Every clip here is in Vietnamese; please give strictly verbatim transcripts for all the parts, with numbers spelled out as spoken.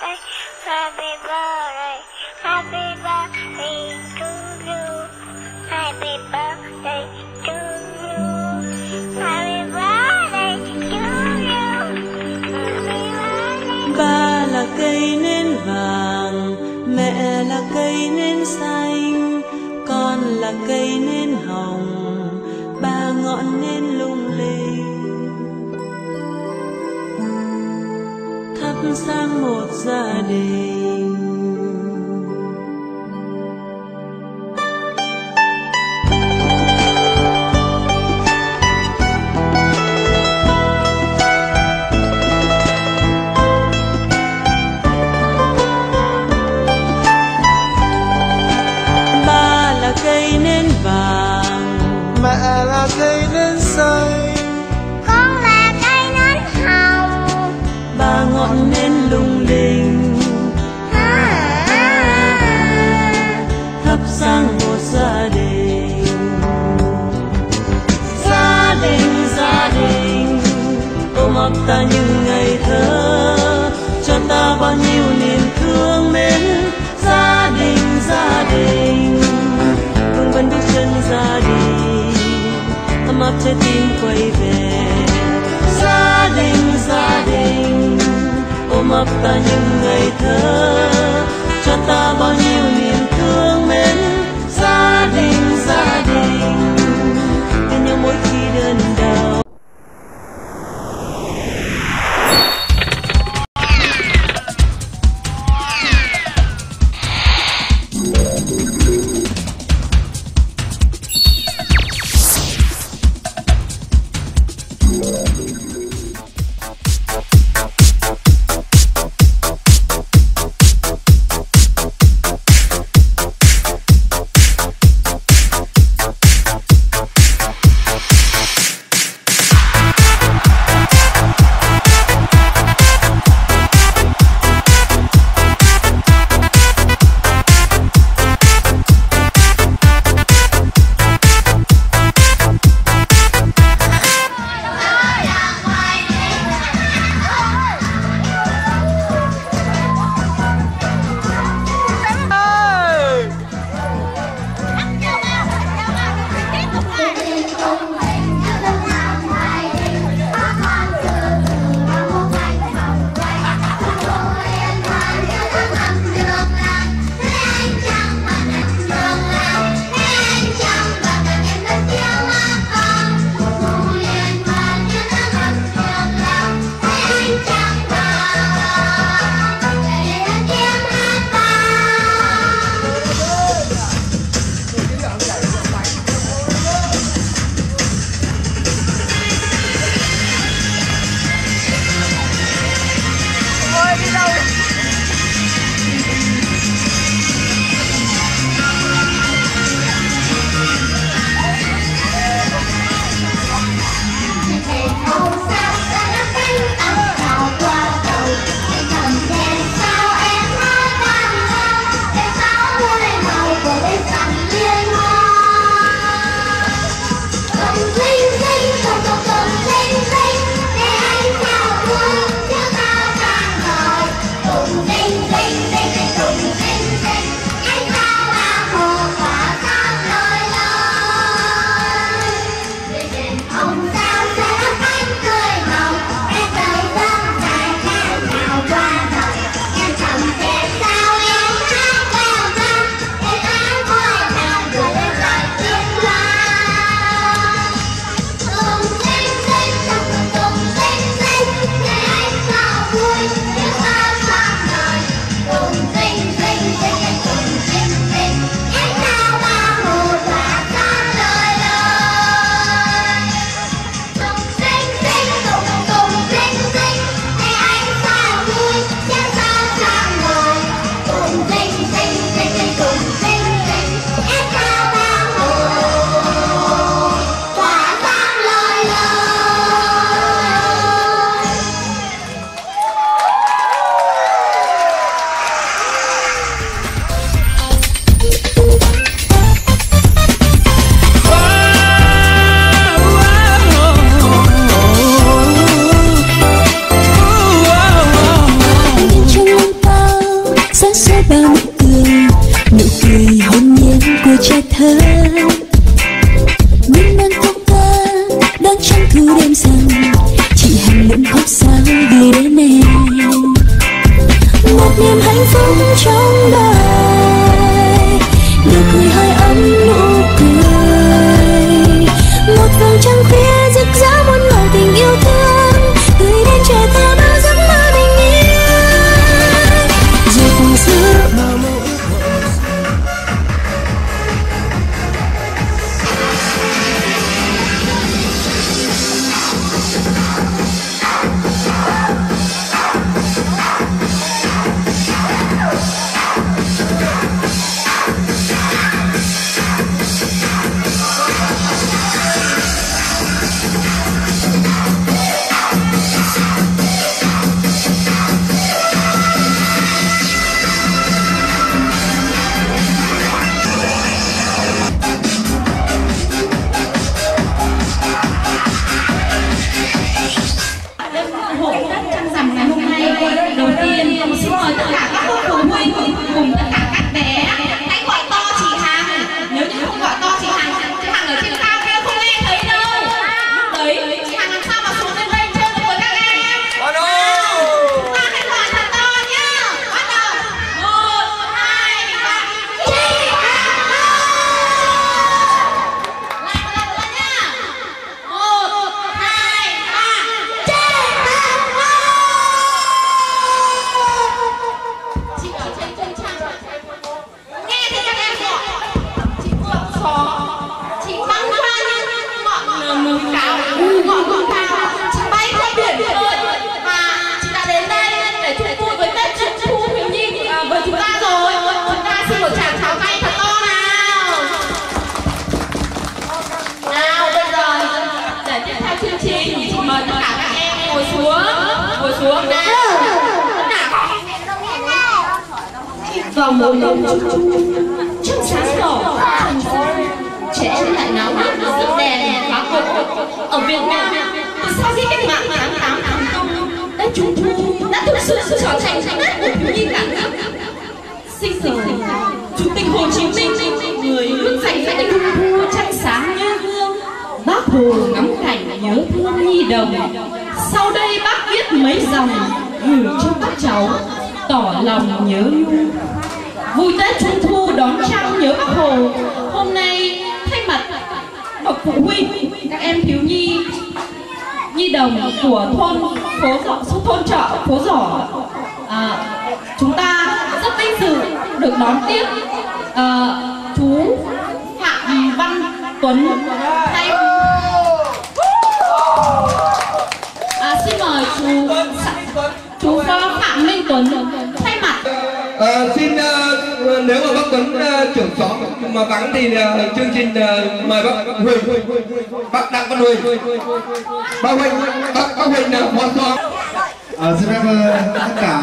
happy birthday, happy birthday to you, happy birthday to you, happy birthday to you, happy birthday. Ba là cây nến vàng, mẹ là cây nến xanh, con là cây nến hồng, ba ngọn nến lung linh, thắp sáng một gia đình. Ba là cây nến vàng, mẹ là cây nến xanh, Con là cây nến hồng, ba ngọn nến lung linh, thắp sáng một gia đình. Gia đình, gia đình, ôm ấp ta những ngày thơ, cho ta bao nhiêu niềm thương mến. Gia đình, gia đình, vương vấn bước chân gia đình, ấm áp trái tim quay về. Gia đình, gia đình, ôm ấp ta những ngày thơ, cho ta bao nhiêu niềm thương mến. Gia đình, gia đình, bên nhau mỗi khi đơn đau. Vào mỗi đêm trung thu trăng sáng tỏ thành ra trẻ em lại náo nức rước đèn phá cỗ. Ở Việt Nam từ sau khi cách mạng tháng tám thành công, Tết Trung Thu đã thực sự trở thành Tết của thiếu nhi cả nước. Sinh thời Chủ tịch Hồ Chí Minh người luôn dành cho Tết Trung Thu trăng sáng như gương. Bác Hồ ngắm cảnh nhớ thương nhi đồng. Sau đây bác viết mấy dòng gửi cho các cháu tỏ lòng nhớ nhung. Vui Tết Trung Thu đón trăng nhớ Bác Hồ. Hôm nay thay mặt bậc phụ huynh, các em thiếu nhi nhi đồng của thôn phố Giỏ, thôn chợ phố Giỏ, à, chúng ta rất vinh dự được đón tiếp à, chú Phạm Văn Tuấn thay. À, xin mời chú chú Phạm Minh Tuấn thay mặt. À, xin uh, nếu mà bác Tuấn uh, trưởng xóm mà vắng thì uh, chương trình uh, mời bác Huỳnh, bác Đặng Văn Huỳnh, bác Huỳnh, bác, bác Huỳnh là phó xóm. À, xin phép uh, tất cả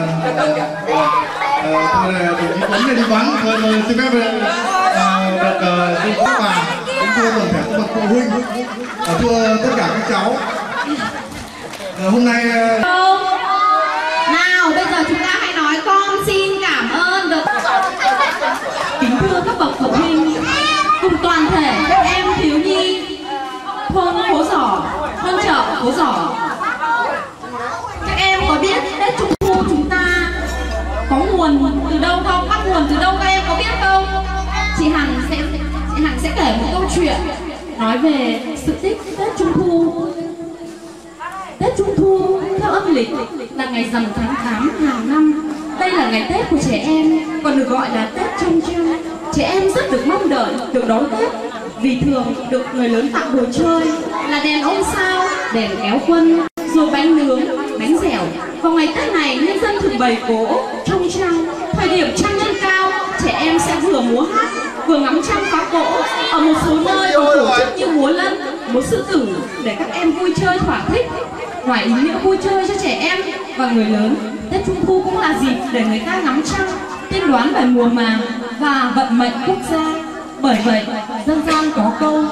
tôi là đồng chí Tuấn này đi vắng, tôi, tôi xin phép uh, được uh, đi các bà, cũng thưa toàn thể các bậc phụ huynh, uh, thưa tất cả các cháu. Uh, hôm nay uh... nào bây giờ chúng ta hãy nói con xin cảm ơn được. Kính thưa các bậc phụ huynh cùng toàn thể các em thiếu nhi thôn phố Giỏ, thôn chợ phố Giỏ, các em có biết Tết Trung Thu chúng ta có nguồn từ đâu không? Bắt nguồn từ đâu các em có biết không? Chị Hằng sẽ chị Hằng sẽ kể một câu chuyện nói về sự tích Tết Trung Thu. Tết Trung Thu theo âm lịch là ngày rằm tháng tám hàng năm. Đây là ngày Tết của trẻ em, còn được gọi là Tết Trăng Trăng. Trẻ em rất được mong đợi được đón Tết vì thường được người lớn tặng đồ chơi là đèn ông sao, đèn kéo quân, rồi bánh nướng, bánh dẻo. Vào ngày Tết này, nhân dân thường bày cỗ trông trăng. Thời điểm trăng lên cao, trẻ em sẽ vừa múa hát, vừa ngắm trăng phá cỗ. Ở một số nơi còn tổ chức như múa lân, múa sư tử để các em vui chơi thỏa thích. Ngoài ý nghĩa vui chơi cho trẻ em và người lớn, Tết Trung Thu cũng là dịp để người ta ngắm trăng, tiên đoán về mùa màng và vận mệnh quốc gia. Bởi vậy, dân gian có câu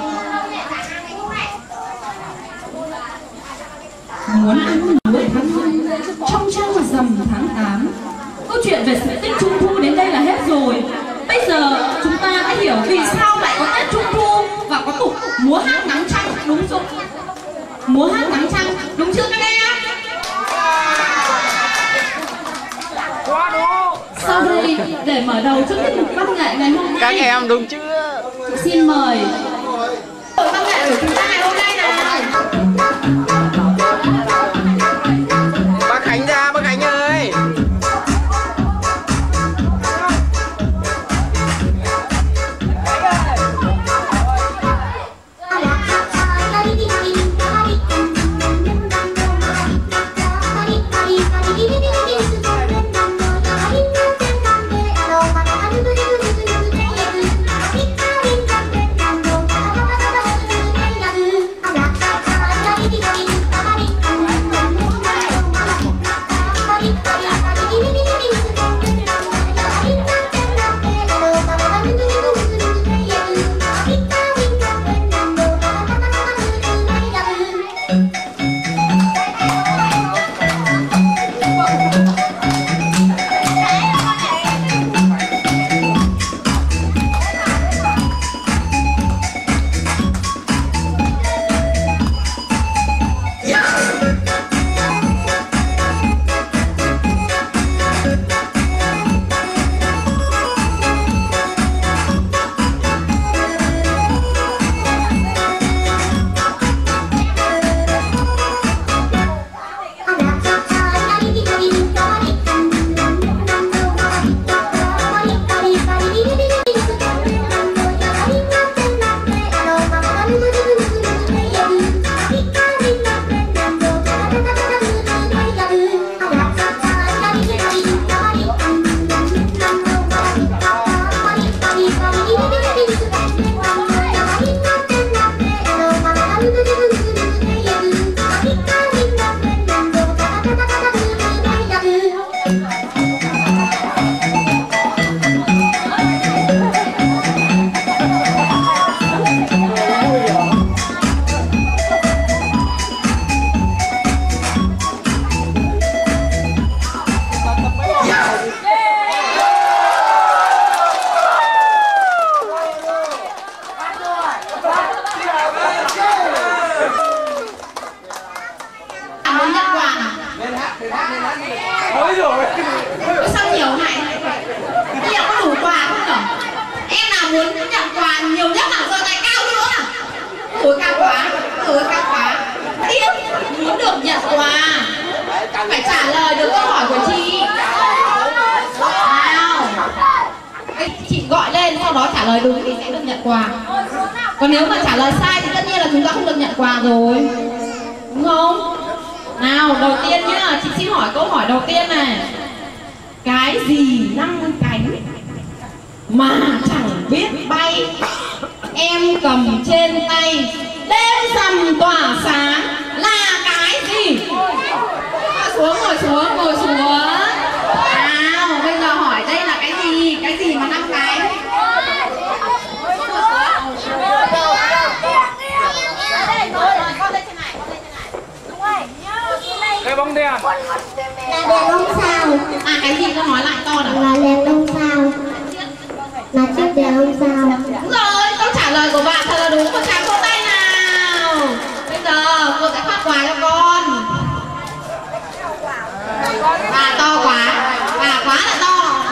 muốn ăn lúa tháng năm, trong trăng là rằm tháng tám. Câu chuyện về sự tích Trung Thu đến đây là hết rồi. Bây giờ chúng ta đã hiểu vì sao lại có Tết Trung Thu và có tục múa hát ngắm trăng, đúng không? Múa hát ngắm trăng, đúng chưa các em? Sau đây, để mở đầu cho tiết mục văn nghệ ngày hôm nay, các em đúng chưa? Xin mời đội văn nghệ của chúng ta ngày hôm nay nào. Bác Khánh ra, bác Khánh ơi. Hãy subscribe cho kênh Ghiền Mì Gõ để không bỏ lỡ tuổi cao quá, tuổi cao quá. Tiếp muốn được nhận quà phải trả lời được câu hỏi của chị. Nào, chị gọi lên sau đó trả lời đúng thì sẽ được nhận quà. Còn nếu mà trả lời sai thì tất nhiên là chúng ta không được nhận quà rồi, đúng không? Nào, đầu tiên nhá, chị xin hỏi câu hỏi đầu tiên này. Cái gì năm cánh mà chẳng biết bay, em cầm trên tay, đêm rằm tỏa sáng, là cái gì? Ngồi xuống, ngồi xuống, ngồi xuống. Nào, bây giờ hỏi đây là cái gì? Cái gì mà năm cánh? Cái bóng đèn. Là đèn ông sao. À cái gì con nói lại to nào. Là đèn ông sao. Là chiếc đèn ông sao. Đúng rồi, câu trả lời của bạn thật là đúng. Một tràng vỗ tay nào. Bây giờ cô sẽ phát quà cho con. À to quá. À quá là to.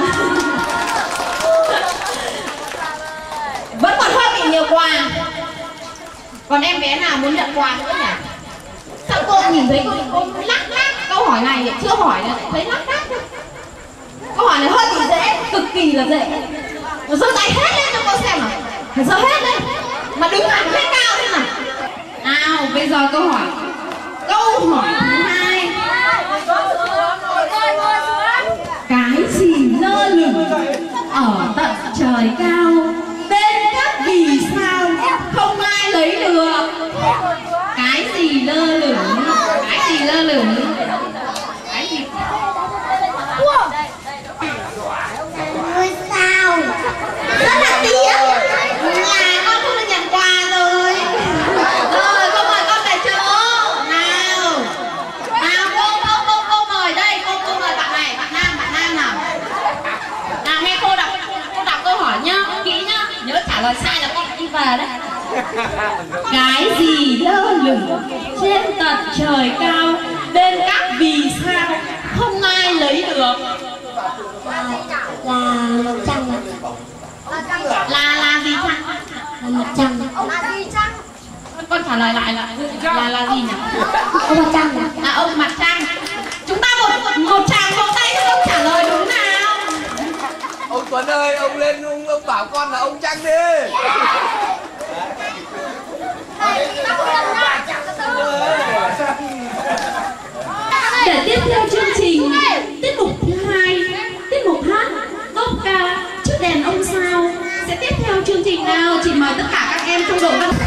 Vẫn còn hơi bị nhiều quà. Còn em bé nào muốn nhận quà nữa nhỉ? Sao cô nhìn thấy cô, cô lắc lắc câu hỏi này chưa hỏi nữa, thấy lắc lắc. Câu hỏi này hơi bị dễ, cực kỳ là dễ. Rồi giơ tay hết lên cho cô xem nào. Phải giơ hết lên. Mà đứng hẳn lên cao thế nào. Nào, bây giờ câu hỏi. Câu hỏi thứ hai. Cái gì lơ lửng ở tận trời cao, bên các vì sao không ai lấy được? Cái gì lơ lửng? Cái gì lơ lửng? Cái gì? Ngôi sao. Rất là tiếc là con không được nhận quà rồi. Rồi cô mời con về chỗ. Nào. Nào cô cô cô cô mời đây. Cô cô mời bạn này, bạn nam, bạn nam nào. Nào nghe cô đọc, cô đọc câu hỏi nhá, kỹ nhá. Nhớ trả lời sai là con đi về đấy. Cái gì lơ lửng trên tận trời cao, bên các vì sao không ai lấy được? Là mặt trăng. Là là gì chăng? Là mặt trăng. Con trả lời lại là là là gì nhỉ? Ông mặt trăng. À ông mặt trăng. Chúng ta một một tràng vỗ tay cho ông trả lời đúng nào. Ông Tuấn ơi, ông lên ông, ông bảo con là ông Trăng đi. Để tiếp theo chương trình, tiết mục thứ hai, tiết mục hát tốp ca Chiếc đèn ông sao sẽ tiếp theo chương trình nào. Chị mời tất cả các em trong đội văn